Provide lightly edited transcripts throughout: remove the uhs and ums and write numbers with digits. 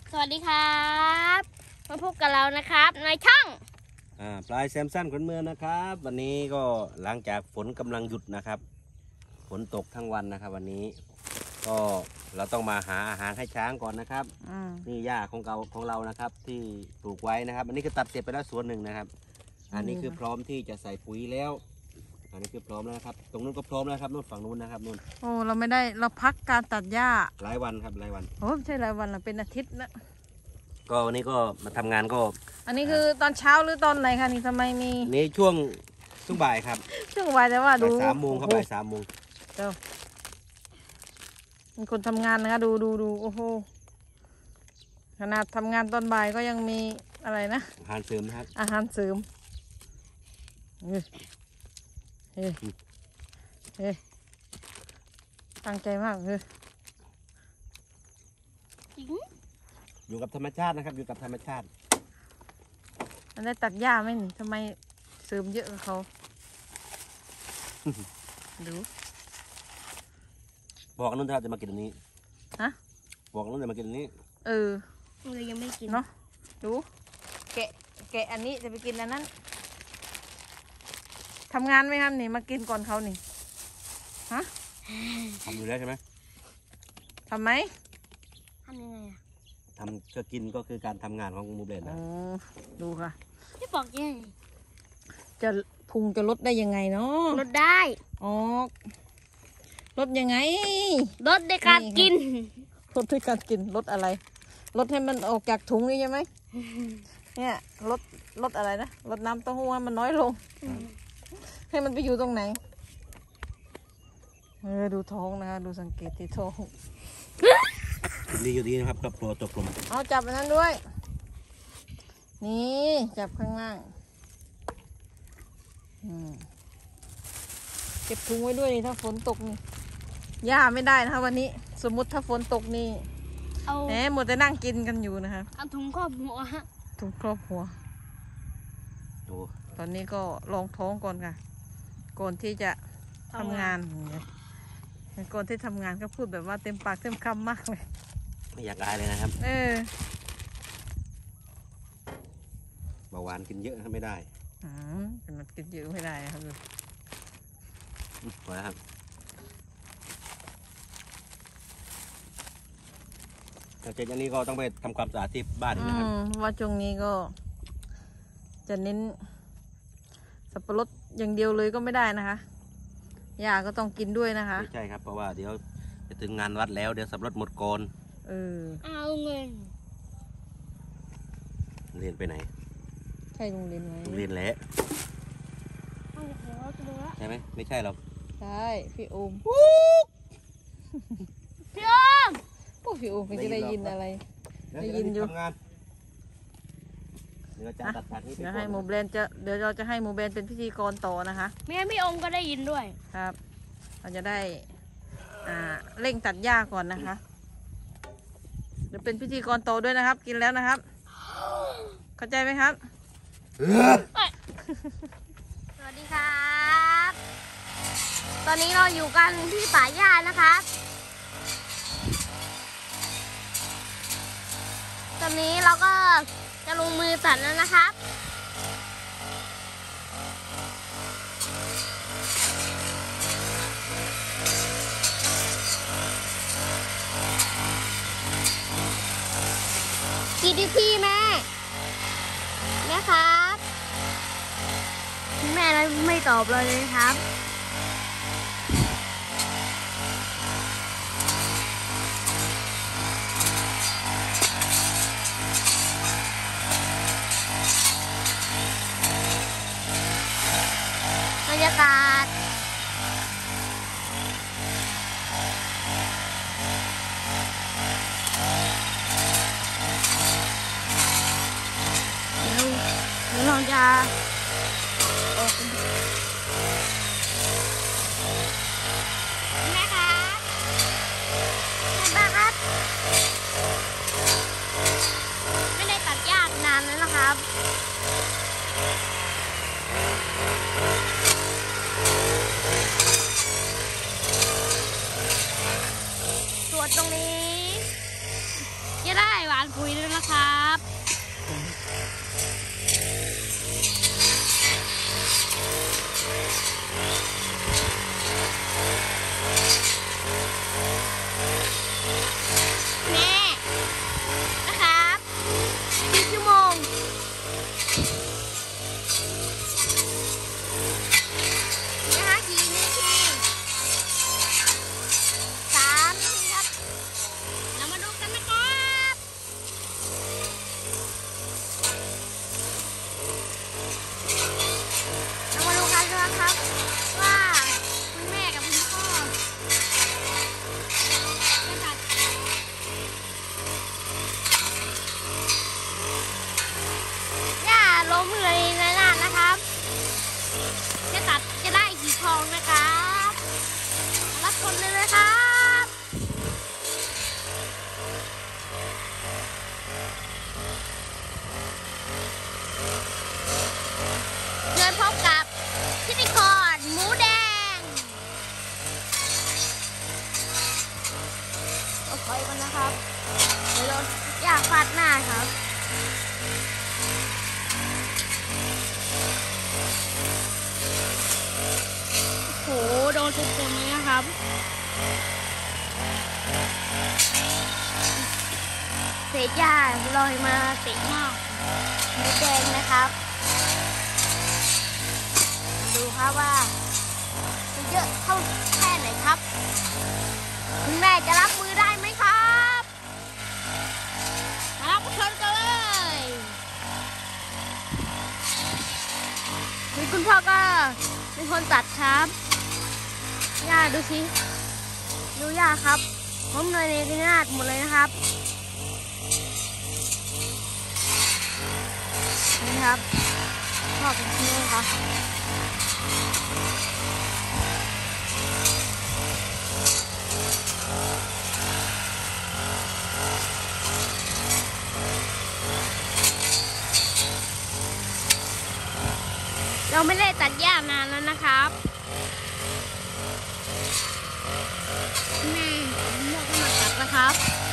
สวัสดีครับมาพบกับเรานะครับในช่องปลายแซมสันขนเมืองนะครับวันนี้ก็หลังจากฝนกำลังหยุดนะครับฝนตกทั้งวันนะครับวันนี้ก็เราต้องมาหาอาหารให้ช้างก่อนนะครับนี่หญ้าของเรานะครับที่ปลูกไว้นะครับอันนี้คือตัดเสร็จไปแล้วส่วนหนึ่งนะครับอันนี้คือพร้อมที่จะใส่ปุ๋ยแล้วอันนี้คือพร้อมแล้วนะครับตรงนู้นก็พร้อมแล้วครับนู่นฝั่งนู้นนะครับนู่นโอ้เราไม่ได้เราพักการตัดหญ้าหลายวันครับหลายวันโอ้ไม่ใช่หลายวันเราเป็นอาทิตย์นะก็วันนี้ก็มาทำงานก็อันนี้คือตอนเช้าหรือตอนไหนคะนี่ทำไมมีนี่ช่วงบ่ายครับช่วงบ่ายแต่ว่าดู 3 โมงครับบ่าย3 โมงเจ้ามีคนทำงานนะคะดูโอ้โหขนาดทำงานตอนบ่ายก็ยังมีอะไรนะอาหารเสริมนะครับอาหารเสริมเฮ้ตั้งใจมากอยู่กับธรรมชาตินะครับอยู่กับธรรมชาติมันได้ตัดหญ้าไหมนี่ทำไมเสริมเยอะกับเขาดูบอกนุ่นครับจะมากินอันนี้ฮะบอกนุ่นจะมากินอันนี้เรายังไม่กินเนาะดูแกะอันนี้จะไปกินอันนั้นทำงานไหมครับนี่มากินก่อนเขานี่ฮะทำอยู่แล้วใช่ไหมทำไหมทำยังไงอะทำก็กินก็คือการทำงานของมูเบนนะดูค่ะพี่บอกยังไงจะพุงจะลดได้ยังไงเนาะลดได้อ๋อลดยังไงลดในการกินลดด้วยการกินลดอะไรลดให้มันออกจากถุงนี่ใช่ไหมเนี่ยลดอะไรนะลดน้ำเต้าหู้ให้มันน้อยลงให้มันไปอยู่ตรงไหนดูท้องนะคะดูสังเกตที่ท้องดีอยู่ดีนะครับกับตัวกลมเอาจับอันนั้นด้วยนี่จับข้างล่างเก็บถุงไว้ด้วยนี่ถ้าฝนตกนี่หญ้าไม่ได้นะคะวันนี้สมมุติถ้าฝนตกนี่แหมหมดแต่นั่งกินกันอยู่นะคะเอาถุงครอบหัวถุงครอบหัวตอนนี้ก็ลองท้องก่อนค่ะก่อนที่จะทำงานก่อนที่ทำงานก็พูดแบบว่าเต็มปากเต็มคำมากเลยไม่อยากอายเลยนะครับเบาหวานกินเยอะไม่ได้มันกินเยอะไม่ได้ครับพอแล้วครับแต่เจนอันนี้ก็ต้องไปทำความสะอาดที่บ้านนะครับว่าช่วงนี้ก็จะเน้นสับปะรดอย่างเดียวเลยก็ไม่ได้นะคะหญ้าก็ต้องกินด้วยนะคะไม่ใช่ครับเพราะว่าเดี๋ยวจะถึงงานวัดแล้วเดี๋ยวสับปะรดหมดก่อนเอาเงินเรียนไปไหนใช่โรงเรียนไหมโรงเรียนแหละใช่ไหมไม่ใช่หรอกใช่พี่โอมพี่โอมพี่โอมจะได้ยินอะไรได้ยินอยู่เดี๋ยวจะให้หมูแบรนด์เดี๋ยวเราจะให้หมูแบรนด์เป็นพิธีกรต่อนะคะแม่พี่โอมก็ได้ยินด้วยครับเราจะได้เร่งตัดหญ้าก่อนนะคะเดี๋ยวเป็นพิธีกรโตด้วยนะครับกินแล้วนะครับเข้าใจไหมครับสวัสดีครับตอนนี้เราอยู่กันที่ป่าหญ้านะครับตอนนี้เราก็จะลงมือตัดแล้วนะครับกี่ดีพี่แม่ครับแม่ไม่ตอบเลยครับบรรยากาศเราจะแม่ครับแม่ครับไม่ได้ตัดหญ้านานแล้วนะครับ ตรงนี้จะได้หวานผปุ๋ยด้วยนะครับแม่นะครับกี่ชั่วโมงนะคะกี่นาที3 นาทีครับเรามาดูกันนะครับเรามาดูกันนะครับว่าคุณแม่กับคุณพ่อจะตัดหญ้าล้มเลยนะนะครับจะได้กี่คลองนะครับรับชมเลยนะครับเชิญพบกับพิธีกรหมูแดงเอาถอยก่อนนะครับเดี๋ยวเราอยากฟาดหน้าครับโหโดนทุกคนเลยนะครับเศษหญ้าลอยมาเตะหน้าหมูแดงนะครับดูครับว่าจะเยอะเท่าแค่ไหนครับคุณแม่จะรับมือได้ไหมครับมารับชมกันเลยคุณพ่อก็เป็นคนตัดครับหญ้าดูสิดูหญ้าครับผมเลยในที่นาดหมดเลยนะครับนี่ครับพ่อเป็นที่นี่ครับเราไม่ได้ตัดหญ้านานแล้วนะครับแม่ผมอยากมาตัดนะครับ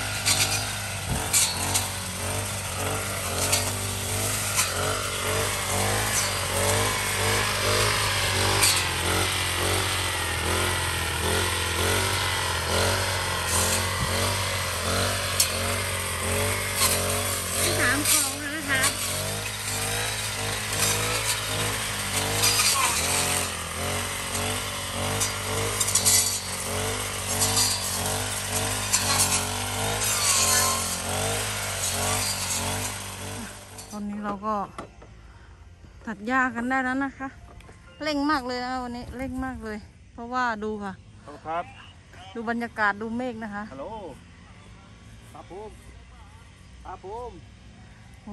3 คลองนะครับตอนนี้เราก็ตัดหญ้ากันได้แล้วนะคะเร่งมากเลยนะวันนี้เร่งมากเลย เพราะว่าดูค่ะครับดูบรรยากาศดูเมฆนะคะฮัลโหลป้าภูมิป้าภูมิโอ้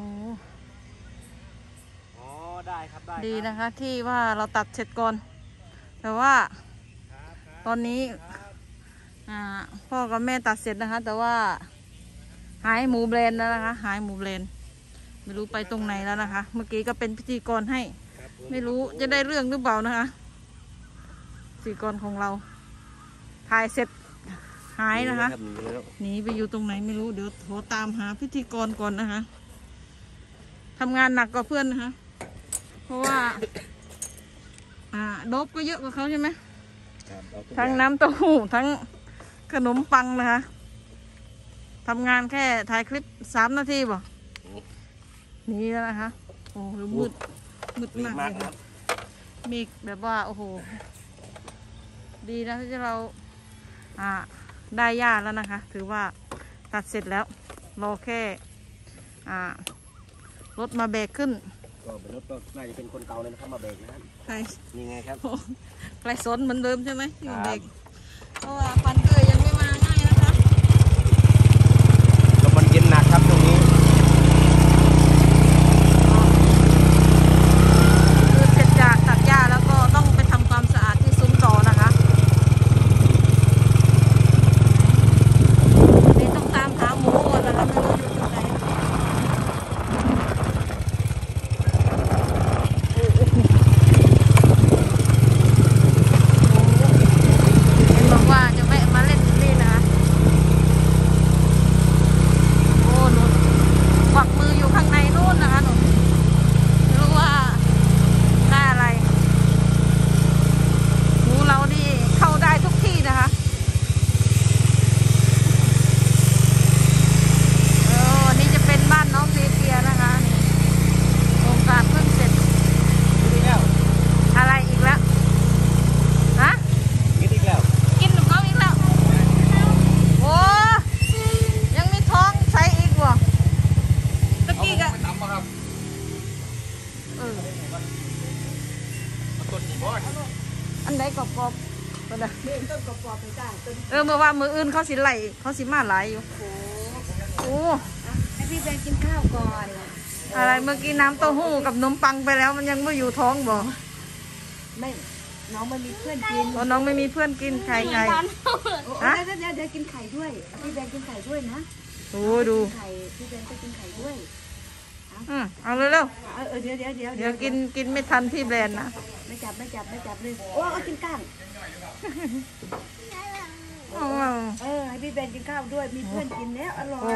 อ๋อได้ครับได้ดีนะคะที่ว่าเราตัดเสร็จก่อน แต่ว่าตอนนี้พ่อกับแม่ตัดเสร็จนะคะ แต่ว่าหายหมูแบรนด์แล้วนะคะหายหมูแบรนด์ไม่รู้ไปตรงไหนแล้วนะคะ เมื่อกี้ก็เป็นพิธีกรให้ ไม่รู้จะได้เรื่องหรือเปล่านะคะพิธีกรของเราถ่ายเสร็จหายนะคะหนีไปอยู่ตรงไหนไม่รู้เดี๋ยวโทรตามหาพิธีกรก่อนนะคะทำงานหนักกว่าเพื่อนนะคะ เพราะว่าโดบก็เยอะกว่าเขาใช่ไหมทั้งน้ำเต้าหู้ทั้งขนมปังนะคะทำงานแค่ถ่ายคลิป3 นาทีบ่นี่แล้วนะคะโอ้โหมืดมากเลยครับมีแบบว่าโอ้โหดีนะที่เราได้หญ้าแล้วนะคะ ถือว่าตัดเสร็จแล้วรอแค่รถมาแบกขึ้นก็เป็นรถก็น่าจะเป็นคนเก่าเลยนะครับมาเบรกนะครับใครนี่ไงครับใครสนเหมือนเดิมใช่ไหมที่มาแบกเพราะว่าพันเกยยังไม่มาง่ายนะคะลมมันเย็นหนักครับตรงนี้คือเสร็จจากตัดหญ้าแล้วก็ต้องไปทำความสะอาดที่ซุ้มต่อนะคะนี่ต้องตามหาหมูก่อนนะคะไม่รู้อยู่ตรงไหนเห็นบอกว่าจะแวะมาเล่นกรอบคนน่ะๆเล่นต้นกรอบๆไปจ้าต้นเมื่อว่ามืออื่นเขาสิไหลเขาสิมาไหลอยู่โอ้โอ้ให้พี่แบงกินข้าวก่อนอะไรเมื่อกี้น้ำเต้าหู้กับนมปังไปแล้วมันยังไม่อยู่ท้องบ่ไม่น้องมันมีเพื่อนกินตอนน้องไม่มีเพื่อนกินไข่ไก่ ฮะเดี๋ยวกินไข่ด้วยพี่แบงกินไข่ด้วยนะโอ้ดูไข่พี่แบงก็กินไข่ด้วยเอาเร็วเดี๋ยวๆเดี๋ยวกินไม่ทันพี่แบรนด์นะไม่จับเลยโอ้เอากินก้างเอาให้พี่แบงกินข้าวด้วยมีเพื่อนกินแล้วอร่อย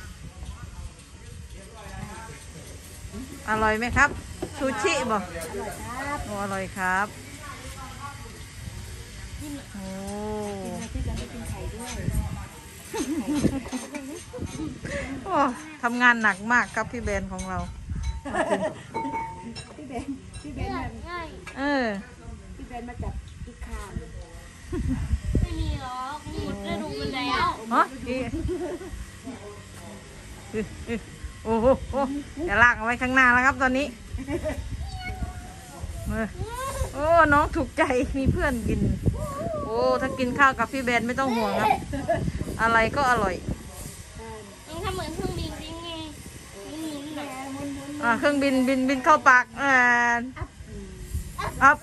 อร่อยไหมครับซูชิบ่อร่อยครับโอ้อร่อยครับโอ้พี่แบงก็กินไข่ด้วยโอ้ทำงานหนักมากครับพี่แบรนด์ของเราพี่แบงพี่แบงมาเออพี่แบงมาจับอีกคามไม่มีหรอกหมดฤดูกันแล้วฮะโอ้โหจะลากเอาไว้ข้างหน้าแล้วครับตอนนี้โอ้น้องถูกใจมีเพื่อนกิน โอ้ถ้ากินข้าวกับพี่แบนไม่ต้องห่วงครับ อะไรก็อร่อยยังทำเหมือนเครื่องบินจริงไงหมุนๆน่ะเครื่องบินเข้าปากอัพ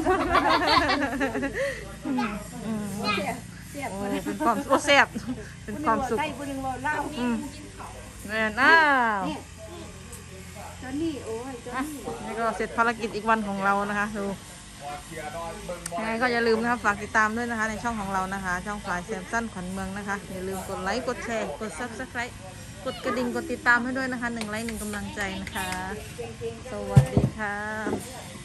โอ้เป็นความโอ้แซ่บเป็นความสุขใกล้คนหนึ่งเราเล่าแม่นอ้าวจอนนี่โอ้ยจอนนี่นี่ก็เสร็จภารกิจอีกวันของเรานะคะดูยังไงก็อย่าลืมนะครับฝากติดตามด้วยนะคะในช่องของเรานะคะ ช่องฝ่ายแซมสั้นขวัญเมืองนะคะอย่าลืมกดไลค์กดแชร์กด Subscribe กดกระดิ่งกดติดตามให้ด้วยนะคะ1 ไลค์ 1 กำลังใจนะคะ สวัสดีค่ะ